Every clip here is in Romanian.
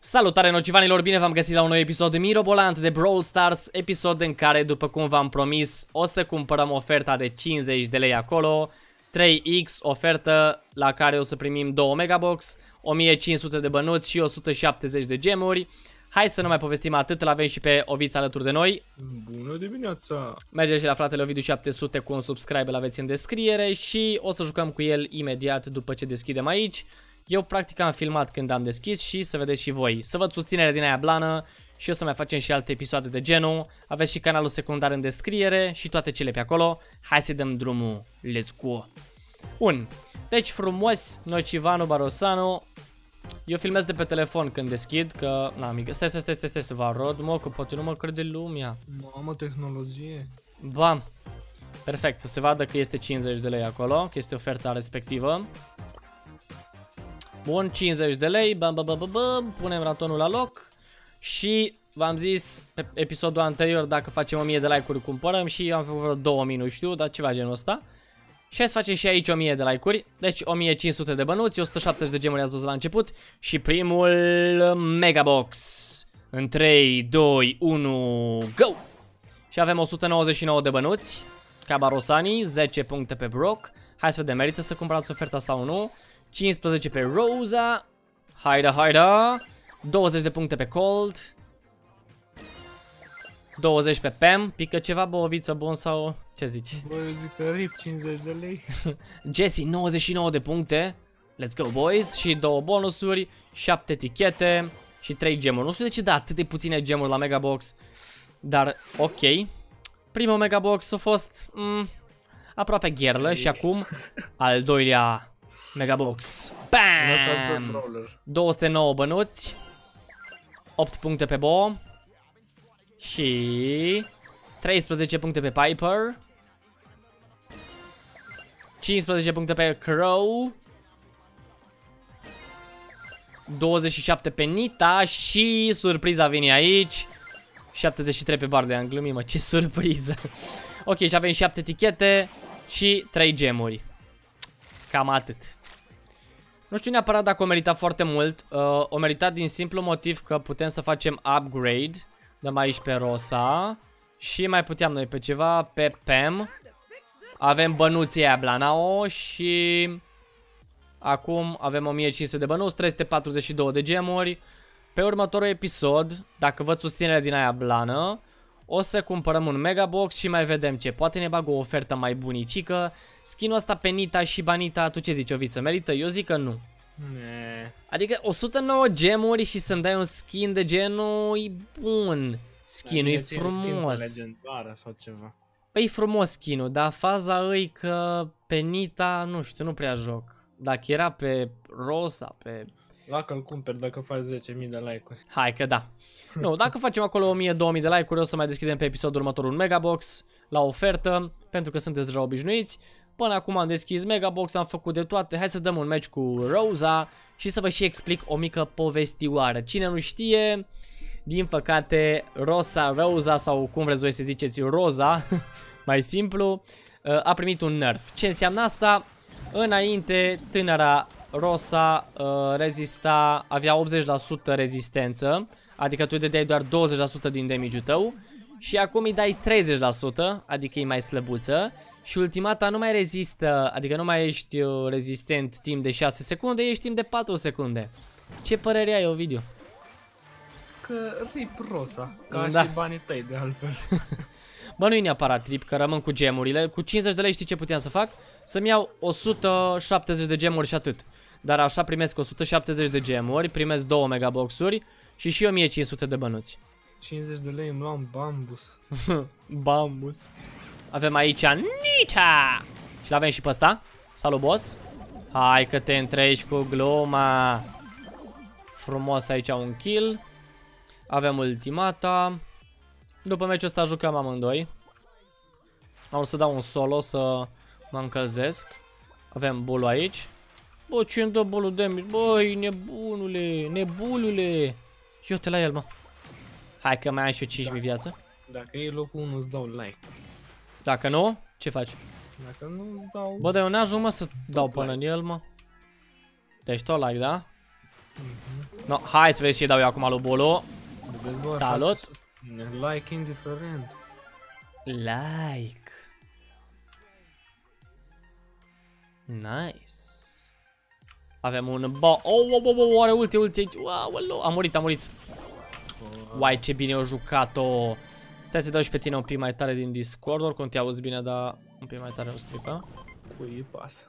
Salutare nocivanilor, bine v-am găsit la un nou episod mirobolant de Brawl Stars. Episod în care, după cum v-am promis, o să cumpărăm oferta de 50 de lei acolo. 3x ofertă la care o să primim 2 megabox, 1500 de bănuți și 170 de gemuri. Hai să nu mai povestim atât, îl avem și pe Oviț alături de noi. Bună dimineața! Mergeți și la fratele Ovidiu 700 cu un subscribe, îl aveți în descriere și o să jucăm cu el imediat după ce deschidem aici. Eu practic am filmat când am deschis și să vedeți și voi. Să văd susținere din aia blană și o să mai facem și alte episoade de genul. Aveți și canalul secundar în descriere și toate cele pe acolo. Hai să dăm drumul. Let's go! Bun. Deci frumos, Nocivanu, Barosanu. Eu filmez de pe telefon când deschid, că... Na, amică, stai să vă arăt, mă, că poate nu mă crede lumea. Mamă, tehnologie! Bam! Perfect, să se vadă că este 50 de lei acolo, că este oferta respectivă. Bun, 50 de lei, bam, punem ratonul la loc. Și v-am zis pe episodul anterior, dacă facem 1000 de like-uri cumpărăm și eu am făcut vreo 2000, nu știu, dar ceva genul ăsta. Și hai să facem și aici 1000 de like-uri, deci 1500 de bănuți, 170 de gemuri ați văzut la început. Și primul megabox. În 3, 2, 1, go! Și avem 199 de bănuți, ca Barosani, 10 puncte pe Brock. Hai să vedem, merită să cumpărați oferta sau nu. 15 pe Rosa. Haida. 20 de puncte pe Colt. 20 pe Pam. Pică ceva, băoviță bun sau ce zici? Bă, eu zic că rip 50 de lei. Jesse, 99 de puncte. Let's go, boys. Și 2 bonusuri, 7 etichete și 3 gemuri. Nu știu de ce da atât de puține gemuri la Megabox, dar ok. Primul Megabox a fost aproape gherlă și acum al doilea Megabox. Bam! 209 bănuți, 8 puncte pe Bo și 13 puncte pe Piper, 15 puncte pe Crow, 27 pe Nita și surpriza vine aici, 73 pe Barde, am glumit, mă, ce surpriză. Ok, și avem 7 etichete și 3 gemuri. Cam atât. Nu știu neapărat dacă o merita foarte mult. O merita din simplu motiv că putem să facem upgrade. Dăm aici pe Rosa. Și mai puteam noi pe ceva, pe Pam. Avem bănuții aia Blanao și... Acum avem 1500 de bănuți, 342 de gemuri. Pe următorul episod, dacă văd susținere din aia blană, o să cumpărăm un megabox și mai vedem ce. Poate ne bag o ofertă mai bunicică. Skin-ul ăsta pe Nita și Banita, tu ce zici, Oviță? Merită? Eu zic că nu. Nee. Adică 109 gemuri și să-mi dai un skin de genul, e bun. Skin-ul e frumos. Legendară sau ceva. Păi e frumos skin-ul, dar faza e că pe Nita, nu știu, nu prea joc. Dacă era pe Rosa, pe... Dacă-l cumperi dacă faci 10.000 de like-uri. Hai că da. Nu, dacă facem acolo 1000-2000 de like-uri, o să mai deschidem pe episodul următor un megabox la ofertă, pentru că sunteți deja obișnuiți. Până acum am deschis megabox, am făcut de toate. Hai să dăm un match cu Rosa și să vă și explic o mică povestioară. Cine nu știe, din păcate, Rosa sau cum vreți voi să ziceți, Rosa, mai simplu, a primit un nerf. Ce înseamnă asta? Înainte, tânăra Rosa rezista, avea 80% rezistență, adică tu îi dădeai doar 20% din damage-ul tău și acum îi dai 30%, adică e mai slăbuță și ultimata nu mai rezistă, adică nu mai ești rezistent timp de 6 secunde, ești timp de 4 secunde. Ce părere ai, Ovidiu? Că rip Rosa, ca da. și banii tăi de altfel. Bă, nu-i neapărat trip, că rămân cu gemurile. Cu 50 de lei știi ce puteam să fac? Să-mi iau 170 de gemuri și atât. Dar așa primesc 170 de gemuri, primesc 2 megaboxuri și 1500 de bănuți. 50 de lei îmi luam bambus. Bambus. Avem aici Nita! Și l-avem și pe ăsta. Salut, boss. Hai că te întrești cu gluma. Frumos aici un kill. Avem ultimata. După meciul ăsta jucăm amândoi. Am să dau un solo să mă încălzesc. Avem bulul aici. Bă, ce îmi dă bulul de mici? Băi, nebulule. Eu te la el, mă. Hai că mai am și eu 5000 viață. Dacă e locul 1 îți dau like. Dacă nu, ce faci? Dacă nu îți dau... Bă, dar eu n-ajung, mă, să dau până în el, mă. Deci tot like, da? No, hai să vezi ce dau eu acum lui Bolo. Vedeți, bă, așa Salut. se susține. Like indiferent. Like. Nice. Avem un are ulti aici. Wow, a murit. Uai, ce bine au jucat-o. Stai să dau și pe tine un pic mai tare din Discord. Oricum te auzi bine, dar un pic mai tare nu strică. Cui îi pasă?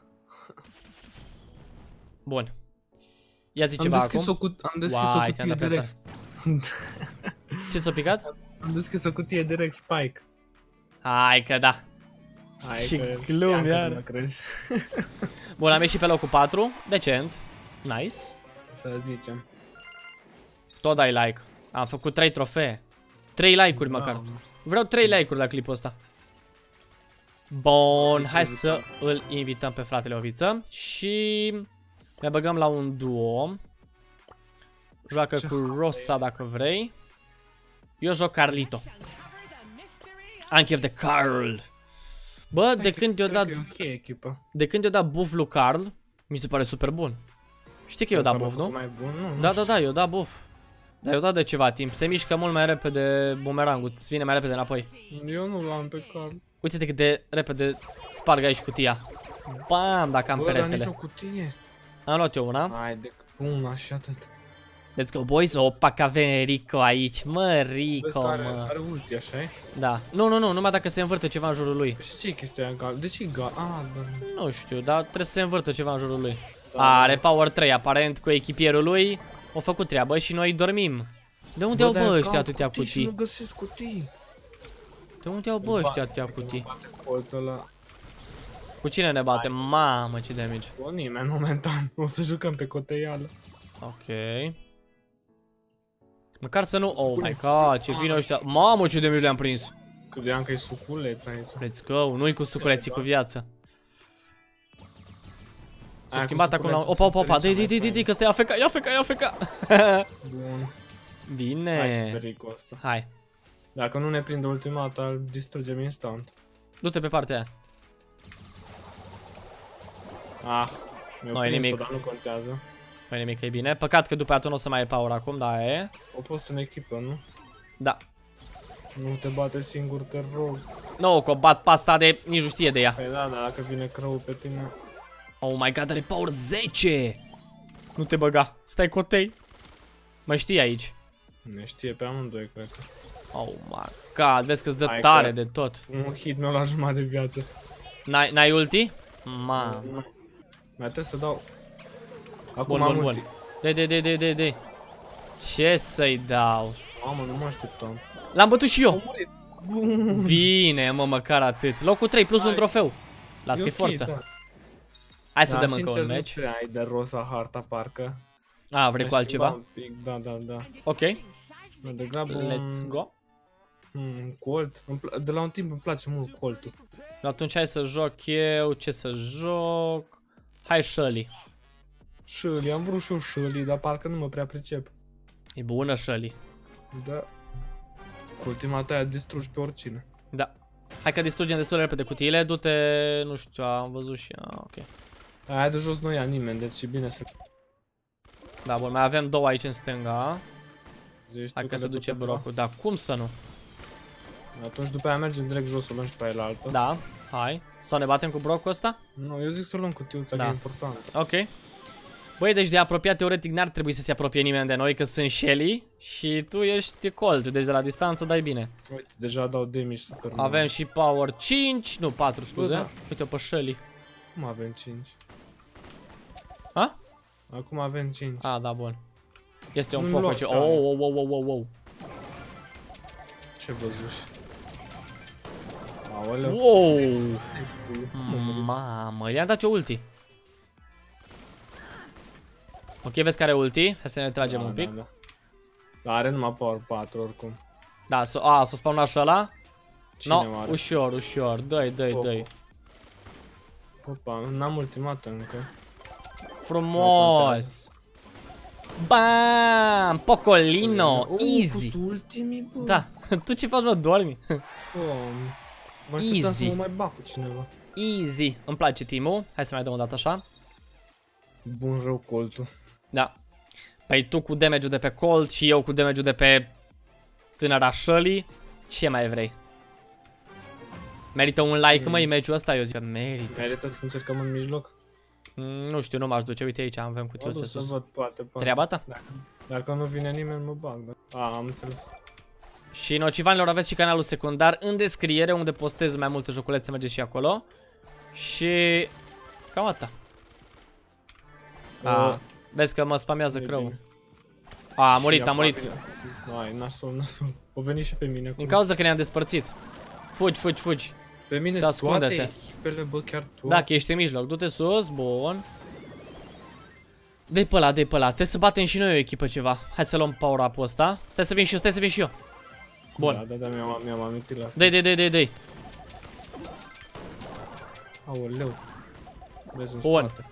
Bun. Ia zi ceva acum. Am deschis o cutie de Rex. Ce ți-a picat? Am deschis o cutie de Rex Spike. Hai că da. Ce glum, iar. Bun, am ieșit pe locul 4. Decent. Nice. Să zicem. Tot dai like. Am făcut 3 trofee. 3 like-uri măcar. Vreau 3 like-uri la clipul ăsta. Bun, hai să îl invităm pe fratele Oviță. Și ne băgăm la un duo. Joacă cu Rosa dacă vrei. Eu joc Carlito. Am chef de Carl. Bă, de când i-o dat buff lui Carl, mi se pare super bun. Știi că i-o dat buff, nu? Da, i-o dat buff. Dar i-o dat de ceva timp. Se mișcă mult mai repede bumerangul, îți vine mai repede înapoi. Eu nu l-am pe Carl. Uite-te cât de repede sparg aici cutia. Bam, dacă am peretele. Nici o cutie. Am luat eu una. Hai de una și atât. Let's go, boys. Opa, că avem Rico aici. Mă, Rico, mă. Are ulti, așa-i? Da. Nu, numai dacă se învârte ceva în jurul lui. Și ce-i chestia aia gal? De ce-i gal? Ah, da. Nu știu, dar trebuie să se învârtă ceva în jurul lui. Are Power 3, aparent cu echipierul lui. O făcut treabă și noi dormim. De unde au bă ăștia atâtea cutii? Nu găsesc cutii. De unde au bă ăștia atâtea cutii? Ăla. Cu cine ne batem? Mamă, ce damage. Cu nimeni momentan. O să jucăm pe coteială. Ok. Măcar să nu... Oh my god, ce vine ăștia. Mamă, ce damage le-am prins. Credeam că e suculeț aici. Let's go, nu-i cu suculeții, cu viață. S-a schimbat acum la... Opa, dă-i, că ăsta e AFK. Bun. Bine. Hai super Rico ăsta. Hai. Dacă nu ne prinde ultimata, îl distrugem instant. Du-te pe partea aia. Ah, nu e nimic. Dar nu contează. Nu e nimic, e bine. Păcat că după aia tu nu o să mai e power acum, da, e. O fost în echipă, nu? Da. Nu te bate singur, te rog. Nu, că o bat pasta de... nici nu știe de ea. Păi da, dacă vine crăul pe tine... Oh my god, are power 10! Nu te băga, stai cotei. Mă știi aici. Ne știe pe amândoi, cred că. Oh my god, vezi că-ți dă tare de tot. Un hit mi-a luat jumătate de viață. N-ai ulti? Mamă. Mai trebuie să dau... Acum am ulti. Dă-i. Ce să-i dau? Mamă, nu mă așteptam. L-am bătut și eu. Bine, mă, măcar atât. Locul 3 plus un trofeu. Las că-i forță. Da. Hai să dăm încă un match. Nu ai de rosa harta, parcă. A, vrei cu altceva? Da. Ok. Let's go. Colt. De la un timp îmi place mult Coltul. Atunci hai să joc eu. Ce să joc? Hai Shelly. Shelly, am vrut și eu Shelly, dar parcă nu mă prea pricep. E bună Shelly. Da. Cu ultima ta aia distrugi pe oricine. Da. Hai că distrugem destul de repede cutiile. Du-te, nu știu, am văzut și... ok. Aia de jos nu ia nimeni, deci e bine să... Da, bun, mai avem două aici în stânga. Hai că se duce brocul, da, cum să nu? Atunci după aia mergem direct jos, o luăm și pe aia la altă. Da, hai. Sau ne batem cu brocul ăsta? Nu, eu zic să luăm cutiuța, că e important. Ok. Băi, deci de apropiat, teoretic, n-ar trebui să se apropie nimeni de noi, că sunt Shelly și tu ești Colt, deci de la distanță dai bine. Uite, deja dau damage super mult. Avem și power 5, nu 4, scuze. Da. Uite-o pe Shelly. Acum avem 5. Ha? Acum avem 5. Ah, da, bun. Este un poco ce... Oh. Ce văzuși? Aoleu. Wow! Mamă, i-am dat eu ulti. Ok, vezi care ulti? Hai să ne tragem un pic. Da. Dar are numai power 4 oricum. Da, s-a spawnat și ăla? Cine are? Ușor. Dă-i. Opa, n-am ultimat încă. Frumos! Bam! Pocolino! Easy! Ultimii, bă. Da, tu ce faci, mă? Dormi? Mă așteptam să mă mai bag cu cineva. Easy! Îmi place team-ul. Hai să mai dăm o dată așa. Bun rău Coltul. Da. Păi tu cu damage-ul de pe Colt și eu cu damage-ul de pe tânăra Shelly. Ce mai vrei? Merită un like, măi, meciul ăsta? Eu zic că merită. Merită să încercăm în mijloc? Nu știu, nu m-aș duce. Uite aici, avem cutiuțe Să sus. văd, poate. Treaba ta? Dacă nu vine nimeni, mă bag. Am înțeles. Și nocivanilor aveți și canalul secundar în descriere, unde postez mai multe joculețe, mergeți și acolo. Și... cam atâta. Vezi că mă spamează crăul. A murit, a murit. Hai, nasol. O venit și pe mine acum. În cauza că ne-am despărțit. Fugi. Pe mine toate echipele, bă, chiar toate. Da, că ești în mijloc. Du-te sus, bun. Dă-i pe ăla. Trebuie să batem și noi o echipă ceva. Hai să luăm power up-ul ăsta. Stai să vin și eu, Bun. Da, mi-am amintit la Dă-i. Aoleu. Vezi în Bun. spate.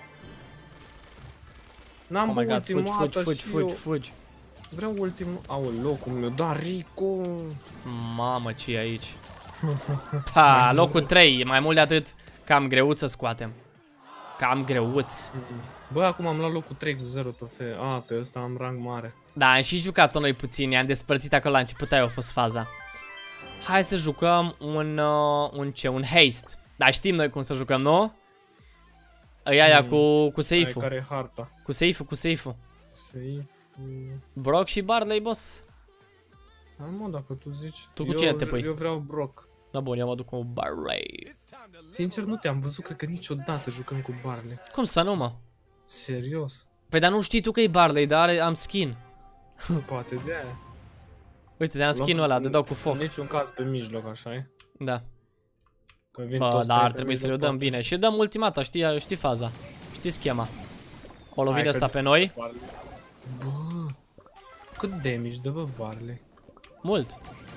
N-am ultimată fugi. Vreau ultimul. Aoleu, cum mi-o da Rico. Mamă, ce e aici? Da, locul 3, e mai mult de atât. Cam greuț să scoatem. Cam greuț. Bă, acum am luat locul 3 cu 0 trofee. Pe ăsta am rang mare. Da, am și jucat-o noi puțin, ne-am despărțit acolo la început, aia a fost faza. Hai să jucăm un haste. Da, știm noi cum să jucăm, nu? Aia cu save-ul. Care e harta? Cu save-ul. Save-ul. Brock și Barley, boss. Hai mă, dacă tu zici. Tu cu cine te pui? Eu vreau Brock. Da, bun, eu mă duc cu Barley. Sincer, nu te-am văzut, cred că niciodată jucăm cu Barley. Cum să nu, mă? Serios? Păi dar nu știi tu că e Barley, dar am skin. Poate de aia. Uite, te-am skin-ul ăla, de dau cu foc. În niciun caz pe mijloc, așa e? Da. Că vin Bă, dar ar trebui să le dăm bine. Și dăm ultimata, știi faza. Știi schema. O lovit ăsta pe noi. Bă, cât damage dă, bă, Barley? Mult.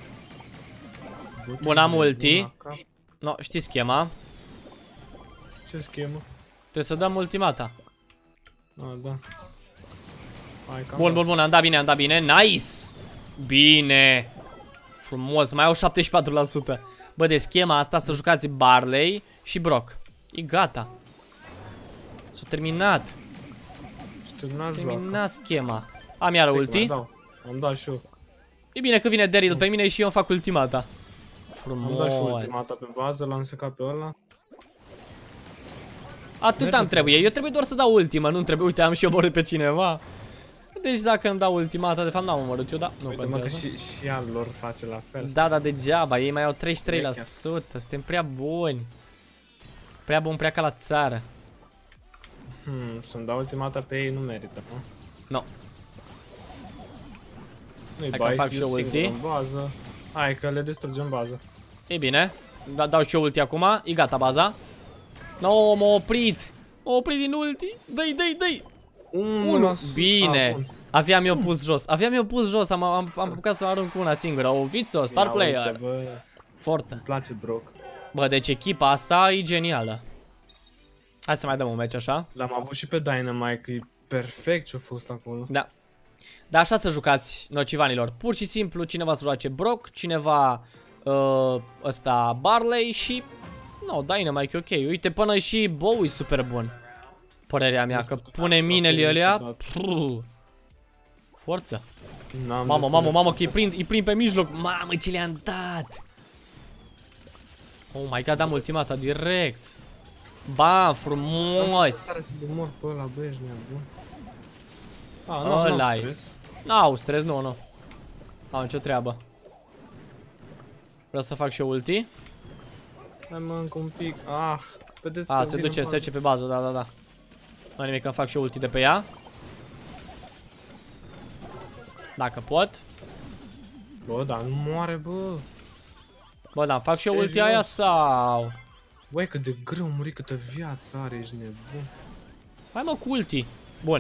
Bun, am ulti. No, știi schema. Ce schemă? Trebuie să dăm ultimata. Da. Bun, am dat bine. Nice! Bine! Frumos, mai au 74%. Bă, de schema asta să jucați Barley și Brock. E gata. S-a terminat. Terminat schema. Am iară ulti. Am dat și eu. E bine că vine Daryl pe mine și eu îmi fac ultimata. Frumos. Am dat și ultimata pe bază, l-am secat pe ăla. Atât am trebuie. Eu trebuie doar să dau ultima, nu trebuie. Uite, am și omorât pe cineva. Deci dacă îmi dau ultimata, de fapt n-am omorât eu, da. Nu contează. Și al lor face la fel. Da, degeaba. Ei mai au 33%. Suntem prea buni. Prea bun, prea ca la țară. Să-mi dau ultimata pe ei nu merită, nu? Nu. Nu-i bai, eu singur în bază. Hai că le distrugem baza. E bine. Dau și eu ulti acum. E gata baza. No, m-a oprit. M-a oprit din ulti. Dă-i. 1. Bine. Aveam eu pus jos. Am apucat să arunc una singură. O Vizzo, star player. Forță. Îmi place Brock. Bă, deci echipa asta e genială. Hai să mai dăm un match așa. L-am avut și pe Dynamite, e perfect ce-a fost acolo. Da. Dar așa să jucați, nocivanilor. Pur și simplu, cineva să joace Brock, cineva ăsta Barley și... No, Dynamite e ok. Uite, până și Bow e super bun. Părerea mea, că pune minele alea. Forță. Mamă, că îi prind pe mijloc. Mamă, ce le-am dat. Oh my god, am ultimata direct. Ba, frumos. Ăla-i. N-au stres, nu. Am nicio treabă. Vreau să fac și eu ulti. Hai mă, încă un pic. Se duce, se duce pe bază, da. Nu nimic, că fac și eu ulti de pe ea. Dacă pot. Bă, dar nu moare, bă. Bă, dar fac și eu ulti aia sau? Băi, cât de greu muri, câtă viață are, ești nebun. Hai mă cu ulti. Bun.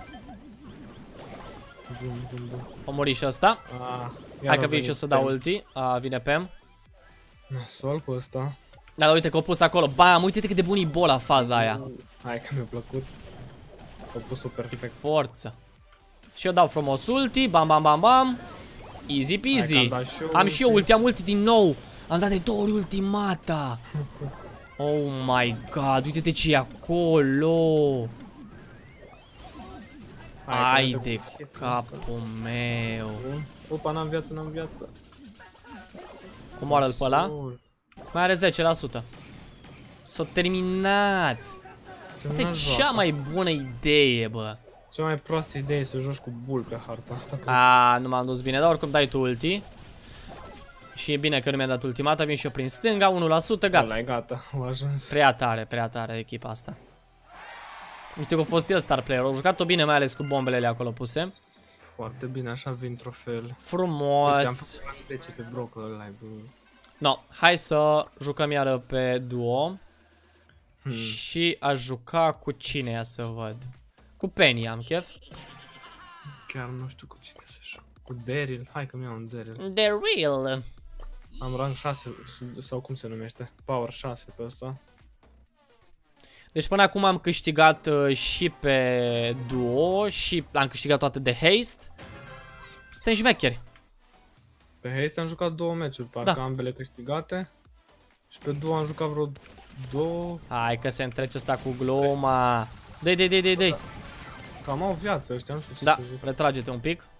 Bun. O muri și ăsta. Hai că vin și o să dau ulti. Vine Pam. Nasol cu ăsta. Da, uite că o pus acolo. Bam, uite-te cât de bun e bola faza aia. Hai că mi-a plăcut. O pus-o perfect. Forță. Și eu dau frumos ulti. Bam. Easy peasy. Am și eu ulti, din nou. Am dat de 2 ori ultimata. Oh my god, uite-te ce e acolo. Ai de capul meu. Opa, n-am viață, n-am viață. Omoară-l pe ăla. Mai are 10%. S-a terminat. Asta e cea mai bună idee, bă. Cea mai proastă idee e să joci cu bull pe harta asta. Nu m-am dus bine, dar oricum dai tu ulti. Și e bine că nu mi-a dat ultimata, vin și eu prin stânga, 1%, gata. Ăla e gata, au ajuns. Prea tare echipa asta. Știu că a fost el star player, au jucat-o bine, mai ales cu bombele acolo puse. Foarte bine, așa vin trofeele. Frumos. Uite, pe brocă ăla. No, hai să jucăm iară pe duo. Și aș juca cu cine, ia să văd. Cu Penny am chef. Chiar nu știu cu cine să joc. Cu Daryl, hai că mi-au un Daryl. Daryl. Am rang 6, sau cum se numește? Power 6 pe ăsta. Deci până acum am câștigat și pe duo și am câștigat toate de haste. Suntem șmecheri. Pe haste am jucat 2 meciuri, parcă ambele câștigate. Și pe duo am jucat vreo 2. Hai că se întrece ăsta cu gluma. Dă-i. Cam au viață ăștia, nu știu ce da, să zic. retrage-te un pic.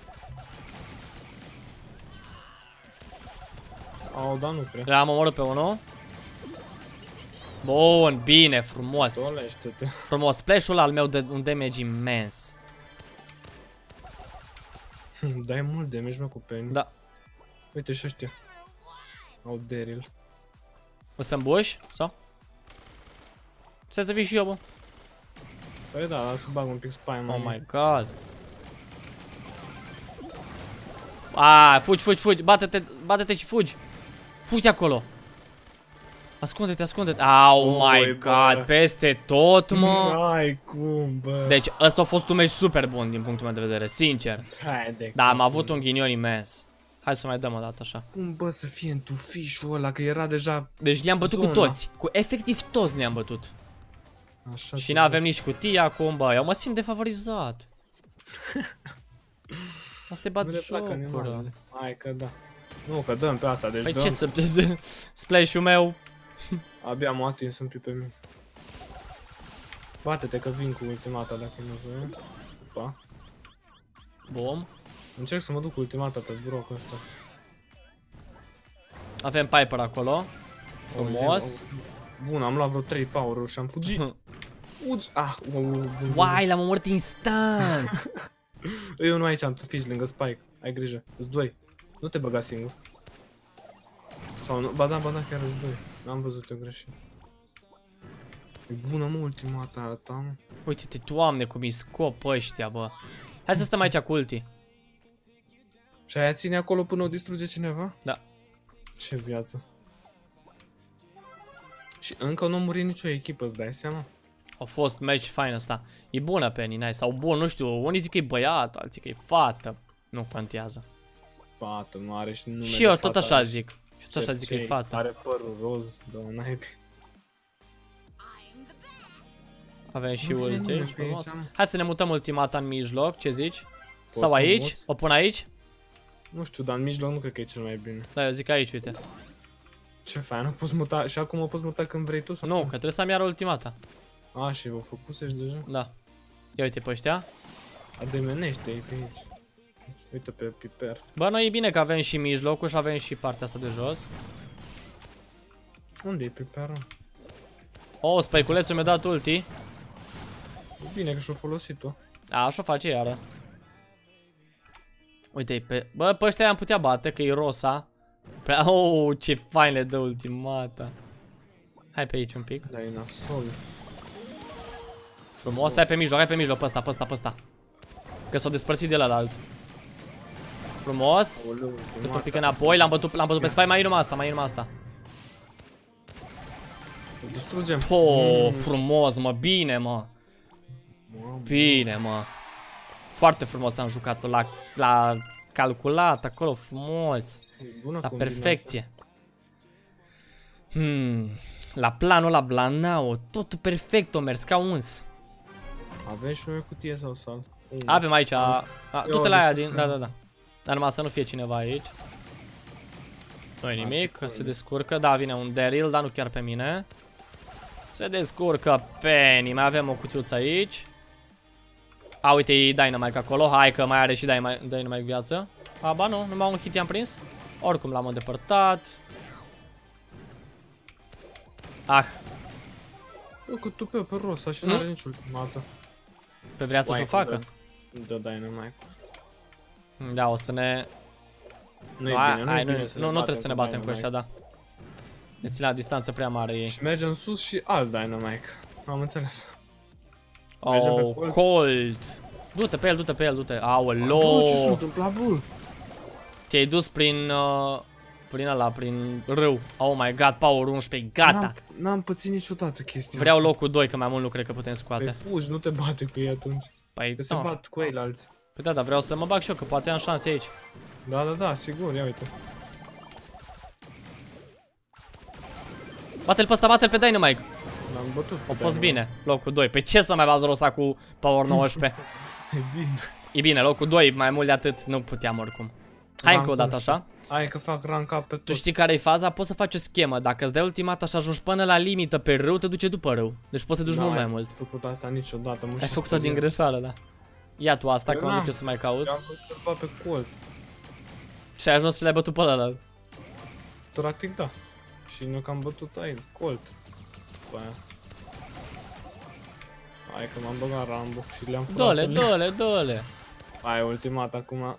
Au, dar nu prea. Le-am omorât pe unul. Bun, bine, frumos. Dolește-te. Frumos, splash-ul al meu de un damage imens. Dai mult damage, mă, cu Penny. Da. Uite și ăștia. Au Daryl. O să îmbuși? Sau? Stai să vii și eu, bă. Păi da, dar să bag un pic spine. Oh my god. Fugi, bate-te și fugi. Fugi de acolo. Ascunde-te. Oh my god, peste tot, mă. N-ai cum, bă. Deci ăsta a fost un meci super bun din punctul meu de vedere, sincer. Da, am avut un ghinion imens. Hai să mai dăm o dată așa. Cum, bă, să fie în tufișul ăla, că era deja... Deci ne-am bătut cu toți. Cu efectiv toți ne-am bătut. Așa și n-avem nici cutie acum, bă. Eu mă simt defavorizat. Asta e batjocură. Hai că da. Nu, că dăm pe asta, deci păi dăm. Ce să... Splash-ul meu. Abia m-a atins un pic pe mine. Bate-te că vin cu ultimata dacă nu vrei. Opa. Bum. Încerc să mă duc cu ultimata pe brocul ăsta. Avem Piper acolo. Frumos. Bun, am luat vreo 3 power-uri și am fugit. Fugi! Uai, l-am omorât instant. Eu nu aici am fish lângă Spike. Ai grijă. Îți doi. Nu te băga singur. Sau nu? Ba da, chiar îți doi. N-am văzut eu greșit. E bună, mă, ultimata ta, mă. Uite-te, Doamne, cum-i scop ăștia, bă. Hai să stăm aici cu ulti. Și aia ține acolo până o distruge cineva? Da. Ce viață. Și încă nu a murit nicio echipă, îți dai seama? A fost match fain ăsta. E bună Penny, nice. Sau bun, nu știu, unii zic că e băiat, alții că e fată. Nu contează. Fată, nu are și nume. Și eu tot așa zic. Și tot așa zic că e fată. Are părul roz, două naibi. Avem și ulti aici, frumos. Hai să ne mutăm ultimata în mijloc, ce zici? Sau aici? O pun aici? Nu știu, dar în mijloc nu cred că e cel mai bine. Da, eu zic aici, uite. Ce fain, o poți muta și acum o poți muta când vrei tu? Sau nu, că trebuie să-mi iară ultimata. A, și o făcusești deja? Da. Ia uite pe ăștia. Ademenește-i pe aici. Uite pe Piper. Bă, noi e bine că avem și mijlocul și avem și partea asta de jos. Unde e Piperul? Oh, spăiculețul mi-a dat ulti. Bine că și-o folosit-o. A, așa face iară. Uite-i pe... Bă, pe ăștia am putea bate, că e Rosa. Oh, ce fain le dă ultimata. Hai pe aici un pic. Da, e nasol. Frumos, hai pe mijloc, pe ăsta. Că s-o despărțit de la alt. Frumos. Cât un pic înapoi, l-am bătut pe spy, mai e numai asta, Îl distrugem. Oh, frumos, mă, bine, mă. Bine, mă. Foarte frumos am jucat-o la calculat, acolo, frumos. La perfecție. La planul la Blanao, totul perfect o mers, ca uns. Avem și noi cutie sau sal? Avem aici, du-te la aia din, da. Dar numai să nu fie cineva aici. Nu-i nimic, se descurcă, da, vine un Daryl, dar nu chiar pe mine. Se descurcă Penny, mai avem o cutiuță aici. A, uite, e Dynamite acolo. Hai că mai are și Dynamite viață. A, ba nu, numai un hit i-am prins. Oricum l-am îndepărtat. Ah. Bă, că tu pe rost, așa n-are nici ultimată. Pe vrea să-și o facă? Da, Dynamite. Da, o să ne... Nu-i bine, nu trebuie să ne batem cu ăștia, da. Ne țin la distanță prea mare ei. Și mergem sus și alt Dynamite. Am înțeles. Oh, Colt. Du-te pe el, du-te pe el, du-te. Aoleo. Bă, ce s-a întâmplat, bă? Te-ai dus prin prin râu. Oh my god, Power 11, gata. N-am pățit niciodată chestia Vreau asta. locul 2, că mai mult nu cred că putem scoate. Păi fugi, nu te bate cu ei atunci. Păi, Că se bat cu ei la alții. Păi da, dar vreau să mă bag și eu, că poate am șanse aici. Da, sigur, ia uite. Bate-l pe ăsta, bate-l pe Dynamite. L-am bătut. A fost bine, locul 2. Pe ce să mai v-ați rosa cu Power 19? E bine. E bine, locul 2, mai mult de atât nu puteam oricum. Hai încă o dată așa. Hai că fac rank up pe tot. Tu știi care e faza? Poți să faci o schemă. Dacă îți dai ultimata și ajungi până la limită pe râu, te duce după râu. Deci poți să te duci mult mai mult. Ai făcut asta niciodată. Ai făcut-o din greșeală, da. Ia tu asta, că mă duc eu să mai caut. Eu am fost pe Colt. Și ai ajuns și l-ai bătut pe ăla. Practic da. Și noi că am bătut aici, Colt. După aia. Hai că m-am băgat Rambo și le-am furat. Dă-le. Hai, ultimat acum.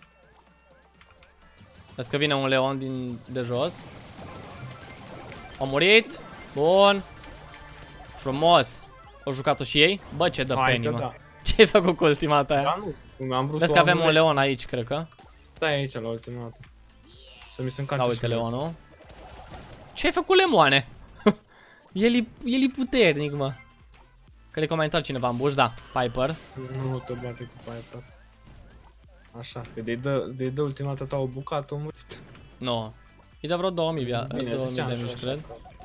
Vezi că vine un leon de jos. A murit. Bun. Frumos. Au jucat-o și ei? Bă, ce dă Penny, mă. Da. Ce-ai făcut cu ultimata aia? Da, nu știu, am vrut. Vezi că avem un leon aici, cred că. Stai aici la ultimata. Să mi se încarce. Da, uite leonul. Ce-ai făcut, lemoane? El e puternic, mă. Cred că a mai intrat cineva în buș, da. Piper. Nu te bate cu Piper. Așa, că de-i dă ultimata ta o bucată, a murit. Nu. Îi dă vreo 2000 de mici, cred.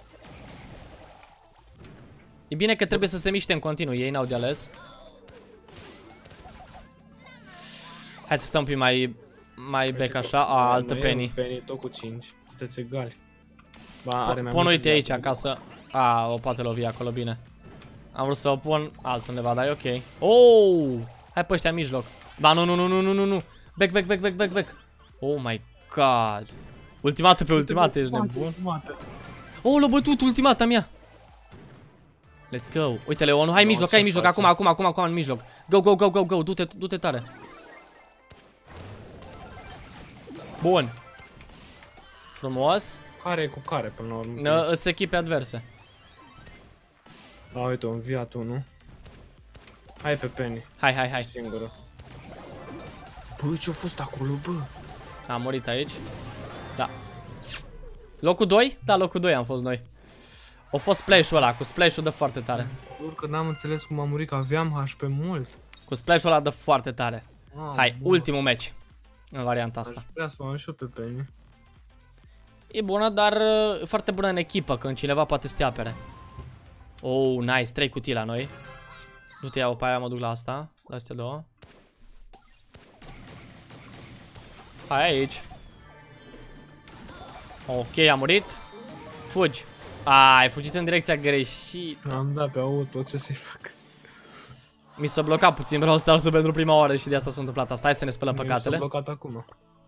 E bine că trebuie să se miște în continuu, ei n-au de ales. Hai să stăm pe mai back așa, altă Penny. Penny tot cu 5, sunteți egali. Pun uite aici acasă. O poate lovi acolo, bine. Am vrut să o pun altundeva, dar e ok. Oh! Hai pe ăștia în mijloc. Ba, nu. Back. Oh my god. Ultimată pe ultimată, ești nebun. Oh, l-a bătut ultimata mea. Let's go. Uite, Leon, hai în mijloc, acum în mijloc. Go, du-te tare. Bun. Frumos. Care e cu care până la urmă? Îs echipe adverse. A, uite, un înviat unul. Hai pe Penny. Hai. Singură. Bă, ce-a fost acolo, bă? Am murit aici. Da. Locul 2? Da, locul 2 am fost noi. A fost splash-ul ăla, cu splash-ul dă foarte tare. Doar că n-am înțeles cum am murit, că aveam HP mult. Cu splash-ul ăla dă foarte tare. Hai, bun. ultimul match. În varianta asta. Aș vrea să o am și eu pe Penny. E bună, dar foarte bună în echipă, când cineva poate să te apere. Oh, nice, 3 cutii la noi. Nu te iau pe aia, mă duc la asta. La astea două. Hai aici. Ok, a murit. Fugi. Ai fugit în direcția greșită. Am dat pe auto, ce să-i fac? Mi s-a blocat puțin Brawl Stars-ul pentru prima oară și de asta s-a întâmplat asta. Hai să ne spălăm păcatele. Mi s-a blocat acum.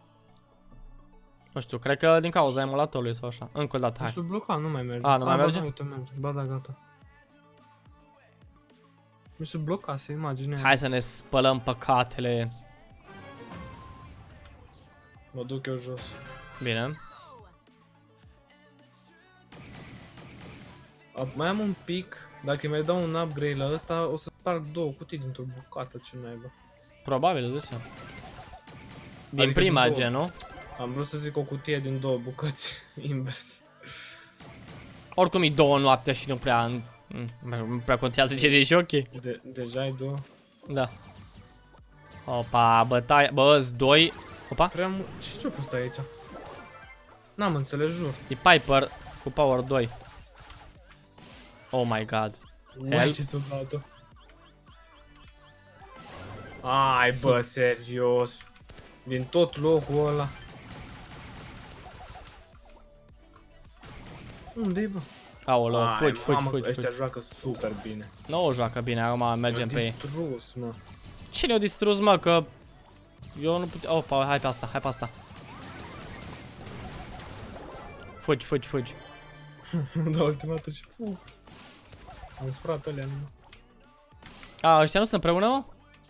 Nu știu, cred că din cauza emulatorului sau așa. Încă o dată, hai. Mi s-a blocat, nu mai merge. A, nu mai merge? Uite, merge. Ba da, gata. Mi s-a blocat, să imagine. Hai să ne spălăm păcatele. Mă duc eu jos. Bine. Mai am un pic. Dacă îi mai dau un upgrade la ăsta, o să sparg 2 cutii dintr-o bucată, ce naiba. Probabil, îți zic. Din Adică prima din gen, nu? Am vrut să zic o cutie din 2 bucăți, invers. Oricum e 2 noaptea și nu prea contează ce zici, ok. Deja ai 2. Da. Opa, bătaia, bă, ăs 2. Opa. Prea și ce-a fost aici? N-am înțeles, jur. E Piper cu Power 2. Oh my god. Uai, ce ți-o dat-o? Ai, bă, serios. Din tot locul ăla. Unde-i, bă? Aoleu, fugi. Ăștia joacă super bine. Nu o joacă bine, acum mergem pe ei. Distrus, mă. Cine o distrus, mă, că... Eu nu puteam... Opa, hai pe asta, hai pe asta. Fugi, fugi, fugi. Da, ultimată și fug. Am furat alea. A, ăștia nu sunt împreună, mă?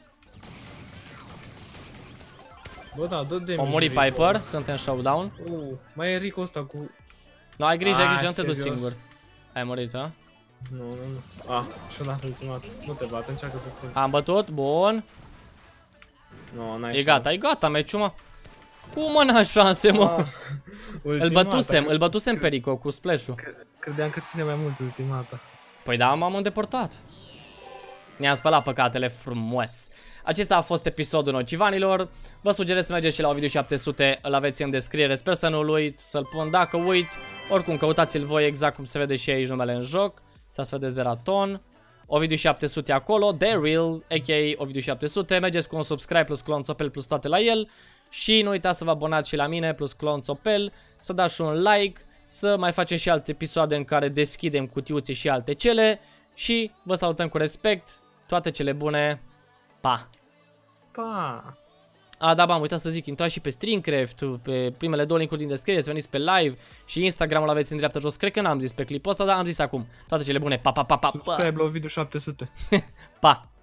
Bă, da, dă damage. O muri Piper, sunt în showdown. Mai e Rico ăsta cu... Nu, ai grijă, ai grijă, nu te duci serios? singur. Ai murit, a? Nu. Și-o dat ultimat. Nu te bate, încearcă să fugi. Am bătut, bun. Nu, n-ai E gata, e gata meciul, mă. Cum mă n-am șanse, mă? Îl bătusem pe Rico cu splash-ul. Credeam că ține mai mult ultimata. Păi da, m-am îndepărtat. Ne-am spălat păcatele frumos. Acesta a fost episodul Nocivanilor. Vă sugerez să mergeți și la Ovidiu 700, îl aveți în descriere. Sper să nu-l uit, să-l pun dacă uit. Oricum, căutați-l voi exact cum se vede și aici numele în joc. Să vedeți de raton. Ovidiu 700 acolo, The Real, a.k.a. Ovidiu 700. Mergeți cu un subscribe plus Clonțopel plus toate la el. Și nu uitați să vă abonați și la mine plus Clonțopel. Să dați și un like. Să mai facem și alte episoade în care deschidem cutiuțe și alte cele. Și vă salutăm cu respect. Toate cele bune. Pa! Pa! A, da, am uitat să zic, intrați și pe Streamcraft, pe primele două linkuri din descriere, să veniți pe live și Instagram-ul aveți în dreapta jos. Cred că n-am zis pe clipul ăsta, dar am zis acum. Toate cele bune. Pa, pa, pa, pa, pa. Subscribe la Ovidiu 700. Pa!